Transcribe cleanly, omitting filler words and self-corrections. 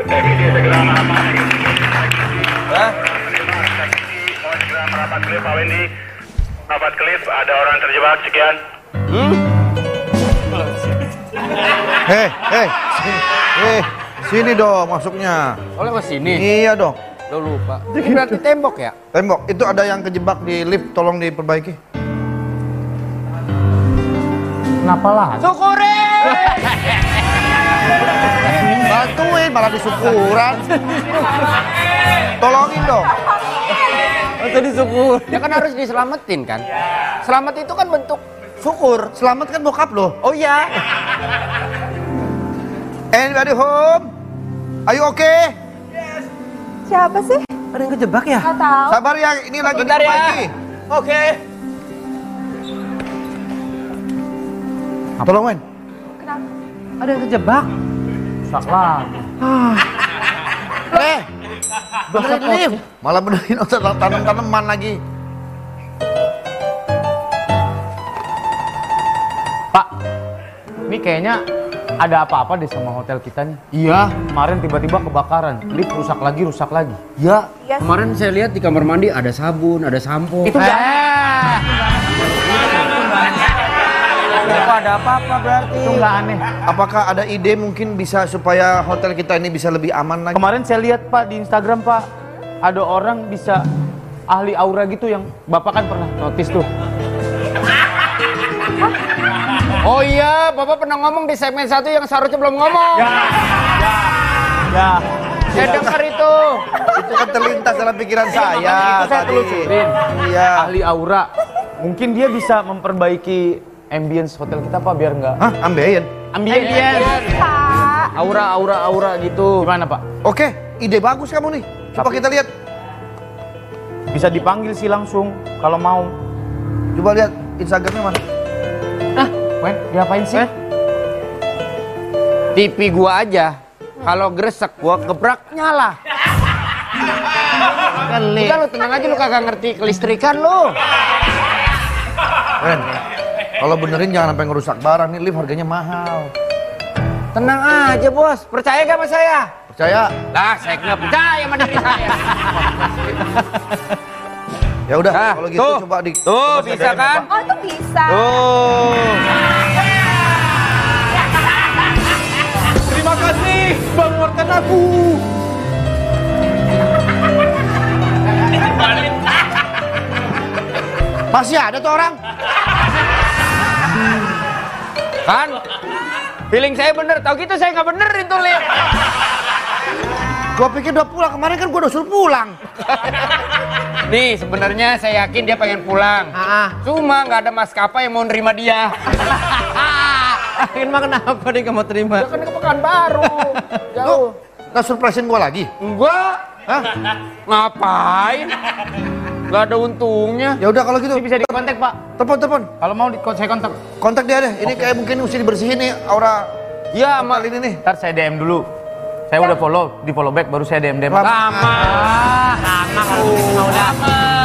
Teknisi segera merapat. Hah? Teknisi mohon segera merapat klip Pak Wendy. Merapat klip, ada orang terjebak, sekian. Sini dong masuknya. Oh, lewat sini? Iya dong. Lo lupa. Ini berarti tembok ya? Tembok, itu ada yang kejebak di lift, tolong diperbaiki. Kenapa lah? Syukurin! Bantuin, malah disyukuran. Tolongin dong. Tadi syukur. Ya kan harus diselamatin kan? Selamat itu kan bentuk syukur. Selamat kan bokap loh. Oh iya. Anybody home? Are you okay? Siapa sih? Ada yang kejebak ya? Nggak tahu. Sabar ya, ini lagi Bentar ya. diperbaiki. Oke. Tolong, Wen. Kenapa? Ada yang kejebak. Rusak lagi. Benerin lift. Malah benerin tanam-tanaman lagi. Pak, ini kayaknya ada apa-apa deh sama hotel kita nih. Iya. Kemarin tiba-tiba kebakaran, lift rusak lagi. Ya. Iya sih. Kemarin saya lihat di kamar mandi ada sabun, ada sampo. Itu nggak Kok ada apa-apa berarti? Itu nggak aneh. Apakah ada ide mungkin bisa supaya hotel kita ini bisa lebih aman lagi? Kemarin saya lihat Pak di Instagram Pak, ada orang bisa ahli aura gitu yang Bapak kan pernah notice tuh. Oh iya, Bapak pernah ngomong di segmen 1 yang seharusnya belum ngomong. Ya. Saya dengar itu. Itu kan terlintas dalam pikiran saya. Itu saya tadi. telusurin. Iya. Ahli aura. Mungkin dia bisa memperbaiki ambience hotel kita Pak biar nggak Hah, ambeien? ambience. Pak. Aura gitu. Gimana Pak? Oke, ide bagus kamu nih. Coba Tapi- kita lihat. Bisa dipanggil sih langsung kalau mau. Coba lihat Instagramnya mana? Wen, diapain sih? TV gua aja. Kalau gresek gua gebrak nyala. Udah lu tenang aja, lu kagak ngerti kelistrikan lu. Ren, kalau benerin jangan sampai ngerusak barang nih, lift harganya mahal. Tenang aja bos, percaya gak sama saya? Percaya? Lah saya nggak percaya sama diri saya. Ya udah, Nah, kalau gitu tuh. coba di. Tuh coba bisa sadarin, kan? Pak. Oh itu bisa. Tuh. Terima kasih, mengeluarkan aku. Masih ada tuh orang? Kan? Feeling saya bener, tau gitu saya nggak benerin tuh lihat. Gua pikir udah pulang, kemarin kan gua udah suruh pulang. Nih sebenarnya saya yakin dia pengen pulang. Cuma nggak ada maskapai yang mau nerima dia. Emang kenapa dia gak mau terima? Dia kan ke Pekanbaru. Lu Jauh. nggak surprisein gua lagi? Enggak. Hah? Ngapain? Gak ada untungnya. Ya udah kalau gitu. Ini bisa dikontak Pak. Telepon. Kalau mau saya kontak. Kontak dia deh. Ini kayak mungkin mesti dibersihin nih aura Iya, mal ini nih. Ntar saya DM dulu. Saya udah follow, di follow back baru saya DM. Lama. Lama.